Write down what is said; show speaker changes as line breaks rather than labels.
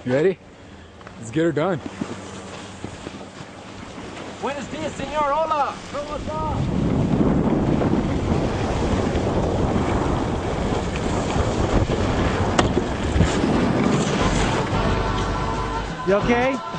You ready? Let's get her done.
Buenos dias, señor. Hola. ¿Cómo está?
You okay?